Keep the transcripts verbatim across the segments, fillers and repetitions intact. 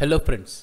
Hello friends,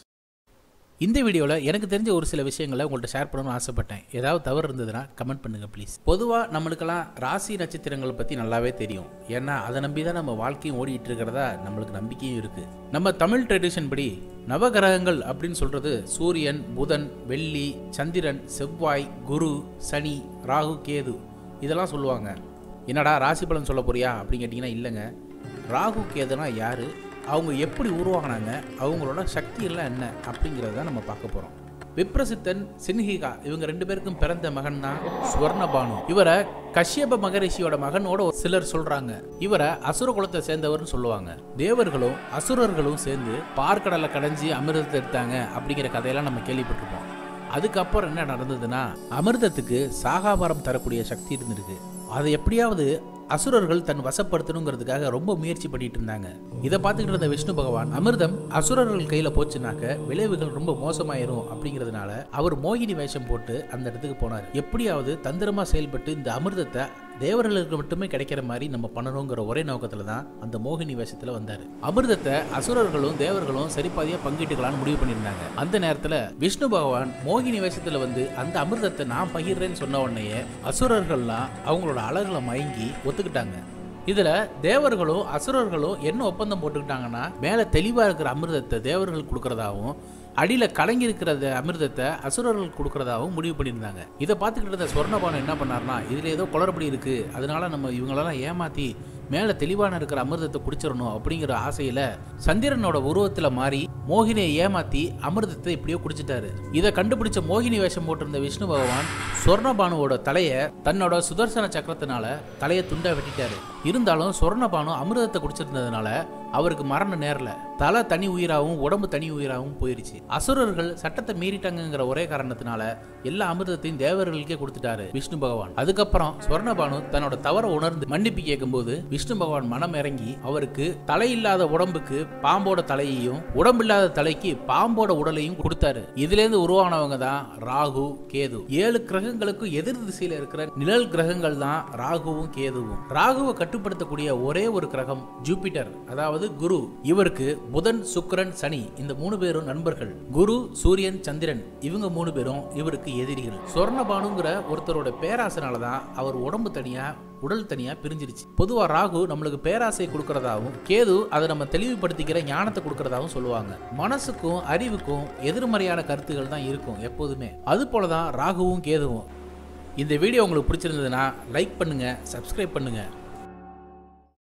இந்த வீடியோவில் எனக்கு தெரிஞ்ச ஒரு சில விஷயங்களை உங்கள்கிட்ட ஷேர் பண்ணணும்னு ஆசைப்பட்டேன். ஏதாவது தவறு இருந்ததுன்னா கமெண்ட் பண்ணுங்கள் ப்ளீஸ். பொதுவாக நம்மளுக்கெல்லாம் ராசி நட்சத்திரங்களை பற்றி நல்லாவே தெரியும். ஏன்னா அதை நம்பி தான் நம்ம வாழ்க்கையும் ஓடிட்டு இருக்கிறதா நம்மளுக்கு நம்பிக்கையும் இருக்குது. நம்ம தமிழ் ட்ரெடிஷன் படி நவகிரகங்கள் அப்படின்னு சொல்கிறது சூரியன், புதன், வெள்ளி, சந்திரன், செவ்வாய், குரு, சனி, ராகு, கேது இதெல்லாம் சொல்லுவாங்க. என்னடா ராசி பலன் சொல்ல போறியா அப்படின்னு கேட்டிங்கன்னா இல்லைங்க. ராகு கேதுனா யார், அவங்க எப்படி உருவாகினாங்க, அவங்களோட சக்தி எல்லாம் என்ன அப்படிங்கிறத நம்ம பார்க்க போகிறோம். விப்ரசித்தன், சின்ஹிகா இவங்க ரெண்டு பேருக்கும் பிறந்த மகன் தான் ஸ்வர்ணபானு. இவரை கஷ்யப மகரிஷியோட மகனோட சிலர் சொல்றாங்க. இவரை அசுர குலத்தை சேர்ந்தவர்னு சொல்லுவாங்க. தேவர்களும் அசுரர்களும் சேர்ந்து பார்க்கடலை கடைஞ்சி அமிர்தத்தை எடுத்தாங்க அப்படிங்கிற கதையெல்லாம் நம்ம கேள்விப்பட்டிருப்போம். அதுக்கப்புறம் என்ன நடந்ததுன்னா, அமிர்தத்துக்கு சாகாபாரம் தரக்கூடிய சக்தி இருந்திருக்கு. அதை எப்படியாவது அசுரர்கள் தன் வசப்படுத்தணுங்கிறதுக்காக ரொம்ப முயற்சி பண்ணிட்டு இருந்தாங்க. இதை பார்த்துக்கிட்டு இருந்த விஷ்ணு பகவான், அமிர்தம் அசுரர்கள் கையில போச்சுனாக்க விளைவுகள் ரொம்ப மோசமாயிரும் அப்படிங்கிறதுனால அவர் மோகினி வேஷம் போட்டு அந்த இடத்துக்கு போனார். எப்படியாவது தந்திரமா செயல்பட்டு இந்த அமிர்தத்தை தேவர்களுக்கு மட்டுமே கிடைக்கிற மாதிரி நம்ம பண்ணணுங்கிற ஒரே நோக்கத்துல தான் அந்த மோகினி வேஷத்துல வந்தாரு. அமிர்தத்தை அசுரர்களும் தேவர்களும் சரிபாதியா பங்கிட்டுக்கலாம்னு முடிவு பண்ணியிருந்தாங்க. அந்த நேரத்துல விஷ்ணு பகவான் மோகினி வேஷத்துல வந்து அந்த அமிர்தத்தை நான் பகிர்றேன்னு சொன்ன உடனே அசுரர்கள்லாம் அவங்களோட அழகுல மயங்கி ஒத்துக்கிட்டாங்க. இதுல தேவர்களும் அசுரர்களும் என்ன ஒப்பந்தம் போட்டுக்கிட்டாங்கன்னா, மேல தெளிவா இருக்கிற அமிர்தத்தை தேவர்கள் கொடுக்கறதாவும் அடியில கலங்கி இருக்கிற அமிர்தத்தை அசுரர்கள் கொடுக்கறதாவும் முடிவு பண்ணியிருந்தாங்க. இதை பார்த்துக்கிட்டு இருந்த ஸ்வர்ணபானு என்ன பண்ணார்னா, இதுல ஏதோ குளறுபடி இருக்கு, அதனால நம்ம இவங்களெல்லாம் ஏமாத்தி மேல தெளிவான இருக்கிற அமிர்தத்தை குடிச்சிடணும் அப்படிங்கிற ஆசையில சந்திரனோட உருவத்துல மாறி மோகினியை ஏமாத்தி அமிர்தத்தை இப்படியோ குடிச்சிட்டாரு. இதை கண்டுபிடிச்ச மோகினி வேஷம் போட்டிருந்த விஷ்ணு பகவான் ஸ்வர்ணபானுவோட தலைய தன்னோட சுதர்சன சக்கரத்தினால தலையை துண்டா வெட்டிட்டாரு. இருந்தாலும் ஸ்வர்ணபானு அமிர்தத்தை குடிச்சிருந்ததுனால அவருக்கு மரணம் நேரல. தலை தனி உயிராகவும் உடம்பு தனி உயிராகவும் போயிருச்சு. அசுரர்கள் சட்டத்தை மீறிட்டாங்கிற ஒரே காரணத்தினால எல்லா அமிர்தத்தையும் தேவர்களுக்கே கொடுத்துட்டாரு விஷ்ணு பகவான். அதுக்கப்புறம் ஸ்வர்ணபானு தன்னோட தவற உணர்ந்து மன்னிப்பு கேட்கும் போது விஷ்ணு பகவான் மனம் இறங்கி அவருக்கு தலை இல்லாத உடம்புக்கு பாம்போட தலையையும் உடம்பு இல்லாத தலைக்கு பாம்போட உடலையும் கொடுத்தாரு. இதுல இருந்து உருவானவங்க தான் ராகு, கேது. ஏழு கிரகங்களுக்கும் எதிர் திசையில இருக்கிற நிழல் கிரகங்கள் தான் ராகுவும் கேதுவும். ராகுவை கட்டுப்படுத்தக்கூடிய ஒரே ஒரு கிரகம் ஜூபிட்டர், அதாவது குரு. இவருக்கு புதன், சுக்கிரன், சனி இந்த மூணு பேரும் நண்பர்கள். குரு, சூரியன், சந்திரன் இவங்க மூணு பேரும் இவருக்கு எதிரிகள். ஸ்வர்ணபானுங்கிற ஒருத்தரோட பேராசனாலதான் அவர் உடம்பு தனியா உடல் தனியா பிரிஞ்சிருச்சு. பொதுவா ராகு நம்மளுக்கு பேராசை கொடுக்கறதாவும், கேது அதை நம்ம தெளிவுபடுத்திக்கிற ஞானத்தை கொடுக்கறதாவும் சொல்லுவாங்க. மனசுக்கும் அறிவுக்கும் எதிர்மறையான கருத்துக்கள் தான் இருக்கும் எப்போதுமே. அது போலதான் ராகுவும் கேதுவும். இந்த வீடியோ உங்களுக்கு பிடிச்சிருந்ததுன்னா லைக் பண்ணுங்க, சப்ஸ்கிரைப் பண்ணுங்க.